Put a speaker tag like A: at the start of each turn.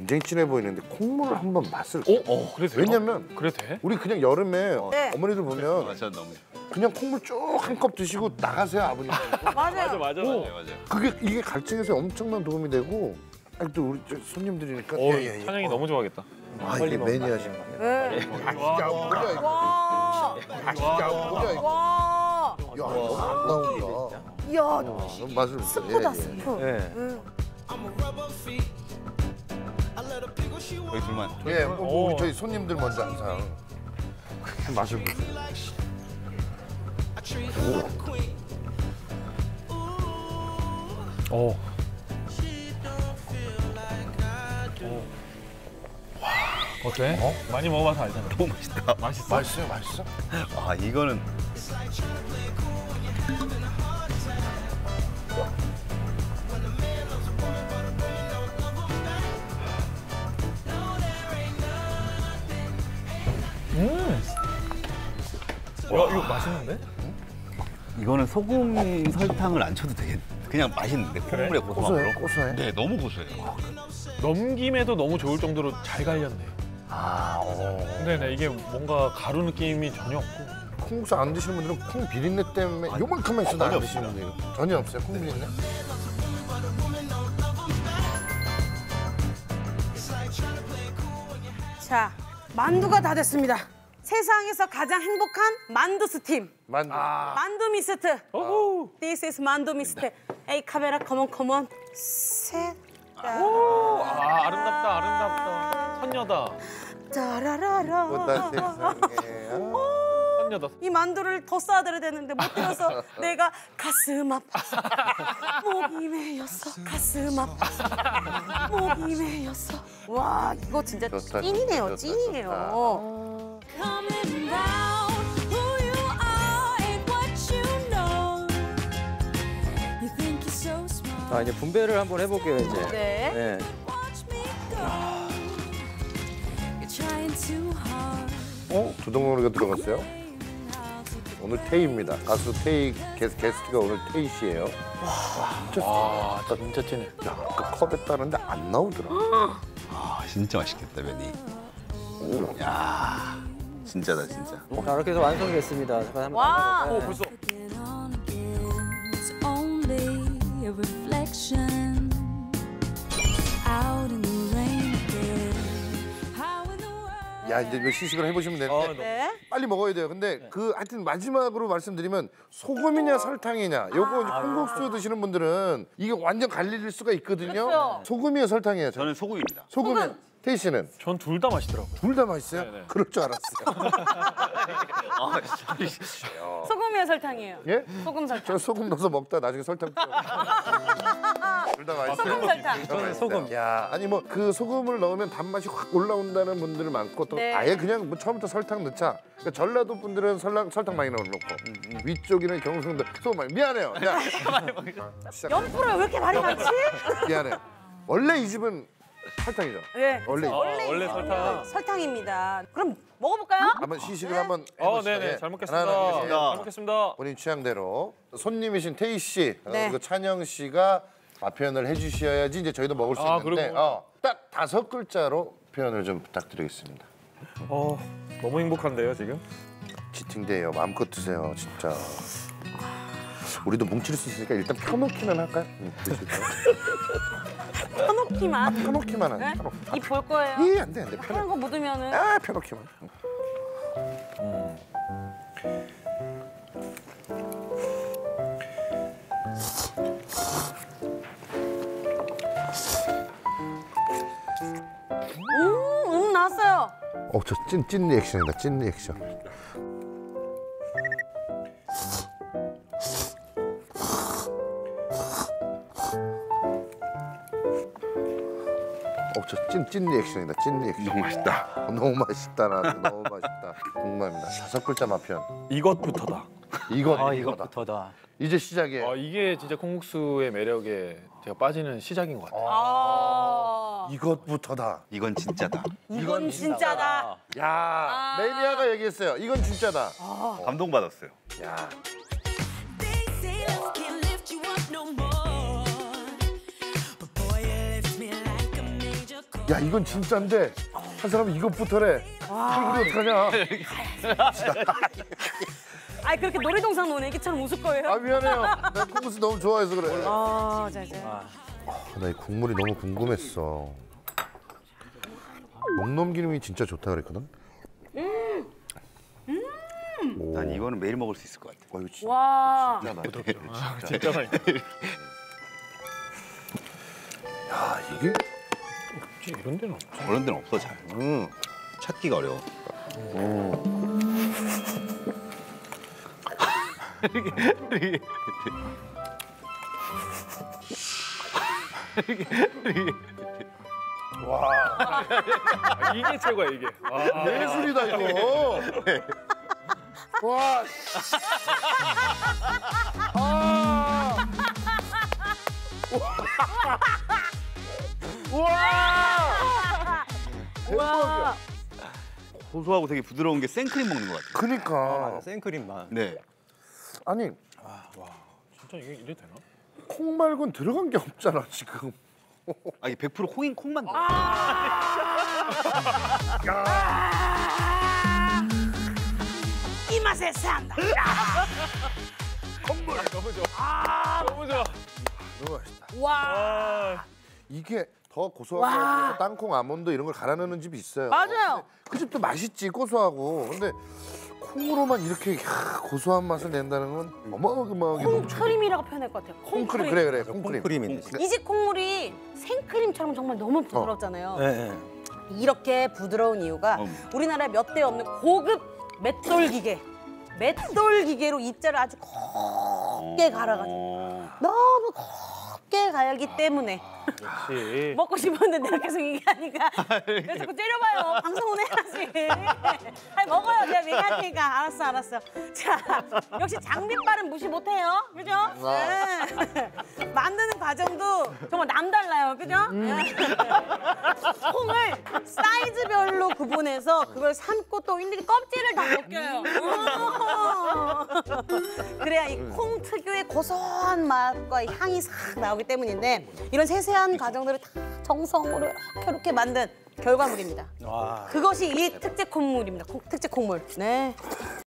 A: 굉장히 진해 보이는데 콩물을 한번 맛을.
B: 그래도
A: 왜냐면
B: 그래도 돼?
A: 우리 그냥 여름에
C: 네.
A: 어머니들 보면
D: 맞아 너무.
A: 그냥 콩물 쭉 한 컵 드시고 나가세요 아버님.
C: 맞아요.
B: 맞아.
A: 그게 이게 갈증에서 엄청난 도움이 되고. 아니, 또 우리 저손님들이니까.
B: 찬영이 너무 좋아하겠다.
A: 아 이게 매니아신 거네.
C: 네.
A: 진짜 뭐야 이거.
C: 와.
A: 진짜 뭐야 이거.
C: 와.
A: 야 너무 안 나온다.
C: 이야.
A: 너무 맛을.
C: 스프다 스프.
B: 네.
D: 저희 둘만.
A: 예, 뭐 우리 저희 손님들 먼저 항상 맛을 보세요.
B: 오. 어때? 많이 먹어봐서 알잖아.
D: 너무 맛있다.
B: 맛있어?
A: 맛있어요, 맛있어?
D: 아 이거는
B: 이거 맛있는데?
D: 이거는 소금 설탕을 안 쳐도 되겠네. 그냥 맛있는데 콩물에 고소함으로.
A: 고소해?
D: 네 너무 고소해요.
B: 넘김에도 너무 좋을 정도로 잘 갈렸네. 네네 이게 뭔가 가루 느낌이 전혀 없고.
A: 콩국수 안 드시는 분들은 콩 비린내 때문에 요만큼만 있어도 안 드시는 분들 전혀 없어요. 콩 비린내?
C: 자, 만두가 다 됐습니다. 세상에서 가장 행복한 만두 스팀.
A: 만두.
C: 만두 미스트.
B: 오호.
C: This is 만두 미스트. 에이 카메라 컴온. 셋.
B: 아름답다 아름답다. 선녀다.
C: 짜라라라.
A: 보다 세상에.
B: 선녀다.
C: 이 만두를 더 쌓아드려야 되는데 못 들어서 내가 가슴 아파. 목이 메였어. 가슴 아파. 목이 메였어. 와 이거 진짜
A: 좋다,
C: 찐이네요.
A: 좋다,
C: 찐이에요.
E: Coming round, who you are ain't what you know. You think you're so smart.
F: 자 이제 분배를 한번 해볼게요 이제.
C: 네.
F: 네.
E: Watch me go. You're trying too hard.
A: 두동노리가 들어갔어요? 오늘 태희입니다. 가수 태희 게스트가 오늘 태희 씨예요.
B: 진짜 찐해.
A: 야, 그 컵에 따는데 안 나오더라.
D: 아 진짜 맛있겠다 면이. 야 진짜다 진짜.
F: 자 이렇게 해서 완성이 됐습니다. 잠깐 한번
C: 와.
F: 만나볼까요?
B: 벌써.
E: Again on again. It's only a reflection. Out in the rain again. How in the world?
A: 야, 이제 몇 시식을 해보시면 되는데
C: 네.
A: 빨리 먹어야 돼요. 근데 그 하여튼 마지막으로 말씀드리면 소금이냐 설탕이냐 요거 이제 콩국수 드시는 분들은 이게 완전 갈릴 수가 있거든요.
C: 그렇죠.
A: 소금이에요 설탕이에요?
D: 저는 소금입니다.
A: 소금은 태희 씨는?
B: 전 둘 다 맛있더라고요.
A: 둘 다 맛있어요?
B: 네네.
A: 그럴 줄 알았어요.
C: 소금이에요 설탕이에요?
A: 예?
C: 소금 설탕.
A: 저 소금 넣어서 먹다 나중에 설탕 뿌려. 둘 다 맛있어요.
C: 소금 설탕.
A: 저는 소금. 야, 아니 뭐 그 소금을 넣으면 단맛이 확 올라온다는 분들 많고 또
C: 네.
A: 아예 그냥 뭐 처음부터 설탕 넣자. 그러니까 전라도 분들은 설탕 많이 넣고 위쪽에는 경상도 소금 많이. 미안해요. 시작.
C: 연프로 왜 이렇게 말이 많지?
A: 미안해. 원래 이 집은 설탕이죠.
C: 네.
A: 원래
B: 원래 설탕.
C: 설탕입니다. 그럼 먹어볼까요?
A: 한번 시식을 한번 해보시죠.
B: 네네
A: 예.
B: 잘 먹겠습니다.
A: 하나,
B: 잘 먹겠습니다.
A: 본인 취향대로 손님이신 태희 씨
C: 네.
A: 그리고 찬영 씨가 맛 표현을 해주셔야지 이제 저희도 먹을 수 있는데
B: 그렇구나.
A: 딱 5글자로 표현을 좀 부탁드리겠습니다.
B: 너무 행복한데요 지금?
A: 치팅데이요. 마음껏 드세요 진짜. 우리도 뭉칠 수 있으니까 일단 펴놓기만 할까요? 드실까요?
C: 펴놓기만.
A: 펴놓기만
C: 네?
A: 하죠.
C: 입 볼 거예요.
A: 예, 안 돼.
C: 그런 거 묻으면은.
A: 펴놓기만.
C: 나왔어요.
A: 저 찐 리액션이다. 찐 리액션. 저 찐 리액션이다. 찐 리액션.
D: 너무 맛있다.
A: 너무 맛있다. 나한테 너무 맛있다. 궁금합니다. 5글자 맛 표현.
B: 이것부터다.
F: 이것부터다.
A: 이제 시작이에요.
B: 이게 진짜 콩국수의 매력에 제가 빠지는 시작인 것 같아요.
A: 이것부터다.
D: 이건 진짜다.
C: 이건 진짜다.
A: 야, 매니아가 얘기했어요. 이건 진짜다.
D: 감동받았어요.
A: 야.
E: They say love can't lift you up no more. But boy, you lift me like a major chord.
A: 야 이건 진짜인데 한 사람은 이것부터래. 이거 어떡하냐?
C: 아 그렇게 놀이동산 노는 애기처럼 웃을 거예요?
A: 아 미안해요. 나 콩국수 너무 좋아해서 그래.
C: 자.
A: 나 이 국물이 너무 궁금했어. 목넘기름이 진짜 좋다 그랬거든.
D: 난 이거는 매일 먹을 수 있을 것 같아.
A: 이거 진짜
C: 와.
B: 진짜 맛있다.
A: 야 이게
B: 혹시 이런 데는 없지?
D: 그런 데는 없어 잘. 찾기가 어려워.
B: 이게 최고야 이게.
A: 예술이다 이거. 와.
C: 와.
D: 고소하고 되게 부드러운 게 생크림 먹는 것 같아.
A: 그니까
F: 생크림 맛.
D: 네.
A: 아니
B: 진짜 이게 이래 되나?
A: 콩 말고는 들어간 게 없잖아 지금.
D: 아 이게 100% 콩인 콩만 넣어.
C: 이 맛에 산다.
B: 너무 좋아. 너무 좋아.
A: 너무 맛있다.
C: 와.
A: 이게 더 고소하고 해서 땅콩, 아몬드 이런 걸 갈아 넣는 집이 있어요.
C: 맞아요.
A: 그 집도 맛있지 고소하고. 근데 콩으로만 이렇게 고소한 맛을 낸다는 건 어마어마하게
C: 콩크림이라고 표현할 것 같아요.
A: 콩크림 그래 콩크림.
F: 콩크림인데.
C: 이 집 콩물이 생크림처럼 정말 너무 부드럽잖아요.
F: 네.
C: 이렇게 부드러운 이유가 우리나라에 몇 대 없는 고급 맷돌 기계. 맷돌 기계로 입자를 아주 곱게 갈아가지고 너무 곱게 갈기 때문에
B: 역시.
C: 먹고 싶었는데 내가 계속 얘기하니까 왜 자꾸 때려봐요. 방송은 해야지. 아니 먹어요. 내가 얘기하니까 알았어. 자, 역시 장비빨은 무시 못해요. 그죠? 네. 만드는 과정도 정말 남달라요. 그죠? 콩을 사이즈별로 구분해서 그걸 삶고 또 일일이 껍질을 다 벗겨요. 그래야 이 콩 특유의 고소한 맛과 향이 싹 나오기 때문인데 이런 세세한 과정들을 다 정성으로 이렇게 만든 결과물입니다.
F: 와.
C: 그것이 이 특제 콩물입니다. 특제 콩물. 네.